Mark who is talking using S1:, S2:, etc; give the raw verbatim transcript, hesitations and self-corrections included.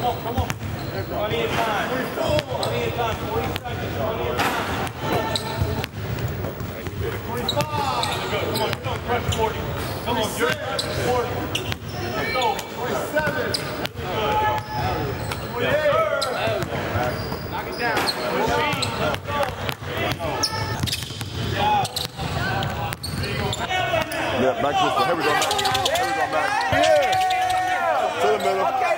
S1: Come on, come on. Plenty of time. Plenty of time. forty seconds. Plenty of time. twenty-five. Good. Come on, come on. Press forty. Come on, you're pressing forty. Let's go. twenty-seven. Good. twenty-eight. Knock it down. Let's go.
S2: Yeah, back to this one. Here we go, Matt. Here we go, Matt. Yeah. To the middle.